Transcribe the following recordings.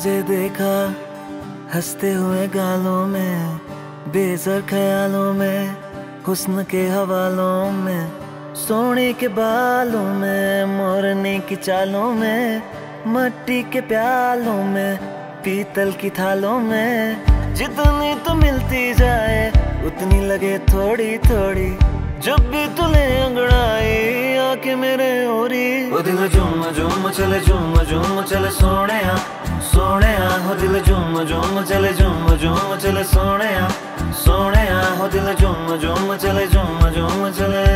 तुझे देखा हंसते हुए गालों में, बेज़र ख्यालों में, हुस्न के हवालों में, सोने के बालों में, मोरने की चालों में, मट्टी के प्यालों में, पीतल की थालों में। जितनी तो मिलती जाए उतनी लगे थोड़ी थोड़ी, जब भी तुले अंगड़ाई आके मेरे ओरी। ओ दिल झूम झूम चले, झूम झूम चले सोने सोने, हो दिल झूम झूम चले, झूम झूम चले सोने सोने, हो दिल झूम झूम चले, झूम झूम चले।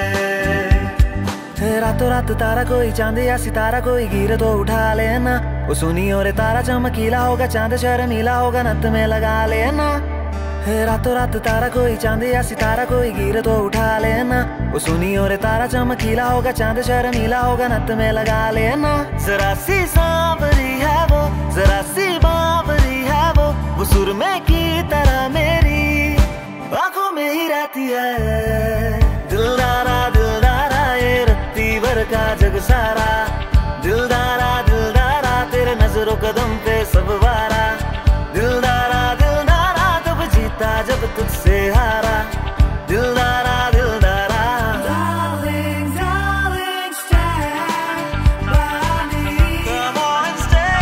रातों रात तारा कोई चांद या सितारा कोई गिरे तो उठा लेना। वो सुनी और तारा चमकीला होगा, चांद शर्मीला होगा, नत में लगा लेना। रातों रात तारा कोई चांद या सितारा कोई गिरे तो उठा लेना। वो सुनी और तारा चमकीला होगा, चांद शर्मीला होगा, नत में लगा लेना। जरा सी सांवरी है वो, जरा सी बावरी है वो सुरमे की तरह मेरी आंखों में ही रहती है। दिलदारा दिलदारा ये रत्ती भर का जग सारा, दिलदारा दिलदारा तेरे नजरों कदम पे सब वारा। दिलदारा दिलदारा तब जीता जब तुझसे हारा, दिलदारा दिलदारा। Darling, darling, stand by me. Come on,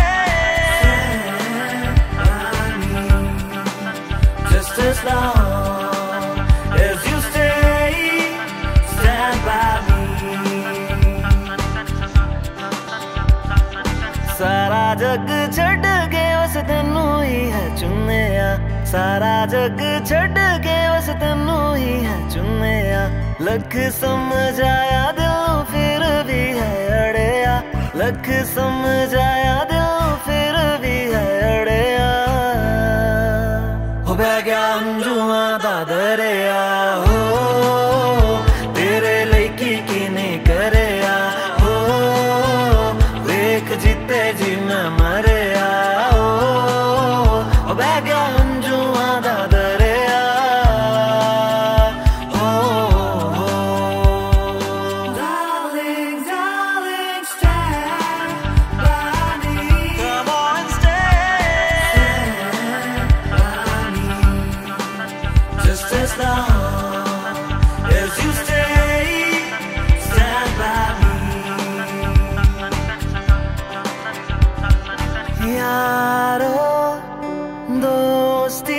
stand by me. Just as long as you stay, stand by me. सारा जग छड़ के बस तेनू ही है चुने आ, सारा जग छड़ के बस तेनू ही है चुने आ। लख समझाया दिल फिर भी है अड़िया, लख समझाया दिल फिर भी है अड़िया। हो बह गया अंजुआ दा दरिया, हो तेरे लईकी किने करिया, हो वेख जीते जी मैं मरिया। हो बह गया अंजुआ दा दरिया, हो Darling, darling, stand by me. Come on, stand by me. Just as long as you stay, stand by me. यारो दोस्ती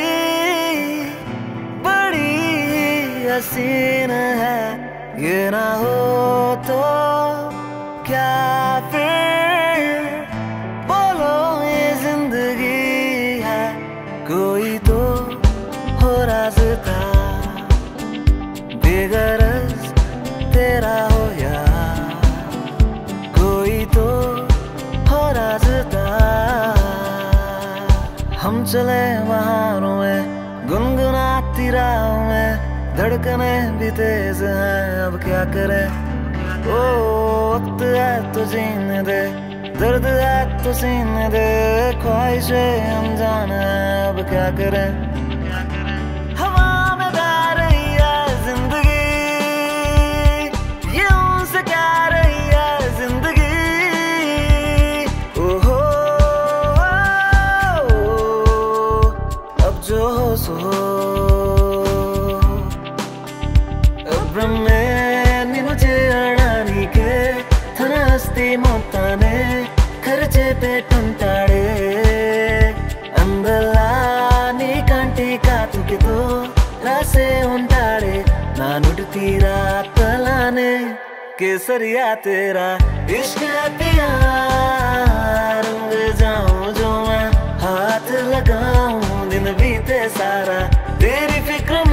बड़ी हसीन है, ये ना हो तो क्या फिर बोलो ये जिंदगी है। कोई तो हो रास्ता बेगरज तेरा हो यार, कोई तो हो रास्ता। हम चले बहारों में गुनगुनाती राहों में, धड़कने भी तेज हैं अब क्या करें। ओ वक्त है तो जीने दे, दर्द है तो सीने दे, ख्वाहिशें अनजान है अब क्या करें। हवा में बह रही है जिंदगी, ये उनसे क्या रही है जिंदगी। ओहो अब जो हो सो हो, చేయడానికే తన ఆస్తి మొత్తానే ఖర్చే పెట్టుంటాడే. అందలా నీ కంటి కాతుకితో రాసే ఉంటాడే, నా నుడి తీరా తలానే केसरिया तेरा इश्क है पिया। रंग जाऊं जो मैं हाथ लगाऊं दिन बीते सारा, तेरी फिक्र